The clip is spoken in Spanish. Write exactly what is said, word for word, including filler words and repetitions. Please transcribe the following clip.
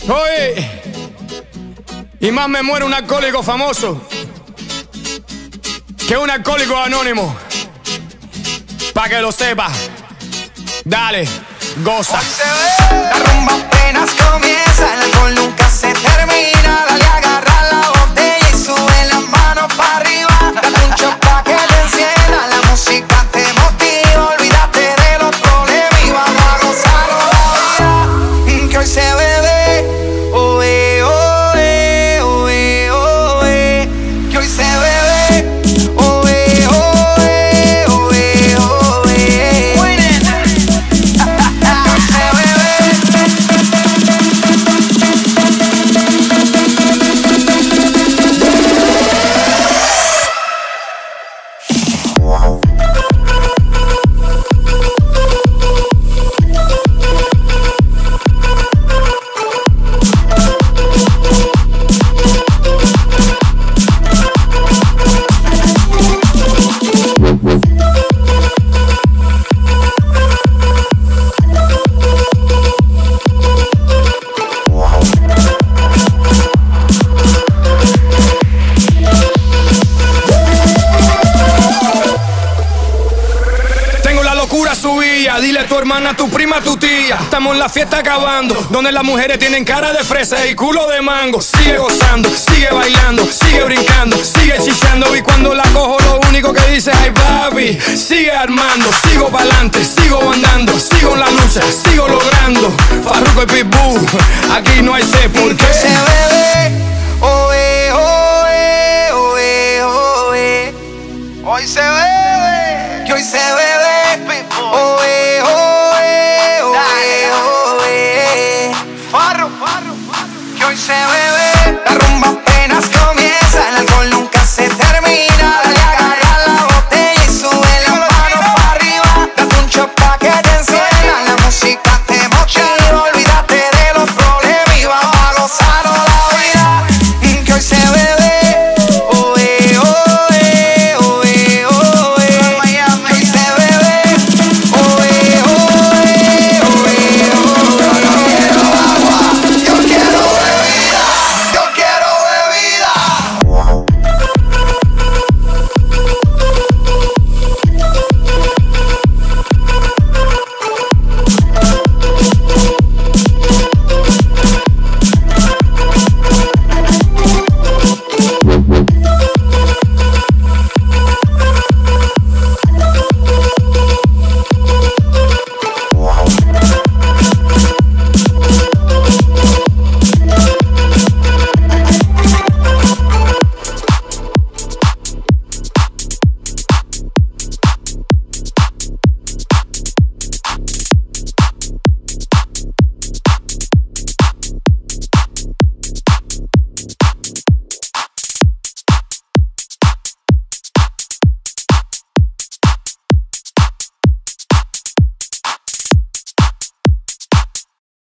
Oye, y más me muere un alcohólico famoso que un alcohólico anónimo. Pa' que lo sepa. Dale, goza. Hoy se ve, la rumba apenas comienza, el alcohol nunca se termina. Dale, agarra la botella y sube las manos para arriba. Dale un shot pa' que te encienda, la música te motiva. Olvídate de los problemas y vamos a gozar la vida. Que hoy se bebe, oh eh, oh eh, oh eh, oh eh. Que hoy se bebe, oh eh, oh eh, oh eh, oh eh. Dile a tu hermana, a tu prima, a tu tía. Estamos en la fiesta acabando, donde las mujeres tienen cara de fresa y culo de mango. Sigue gozando, sigue bailando, sigue brincando, sigue chichando. Y cuando la cojo lo único que dice es ay papi, sigue armando. Sigo pa'lante, sigo andando, sigo en la lucha, sigo logrando. Farruko y Pitbull, aquí no hay sé por qué. Se bebe, oh eh, oh eh, oh eh, oh eh. Hoy se bebe, que hoy se bebe, oh eh, oh eh, oh eh, oh eh. Farro, que hoy se bebe.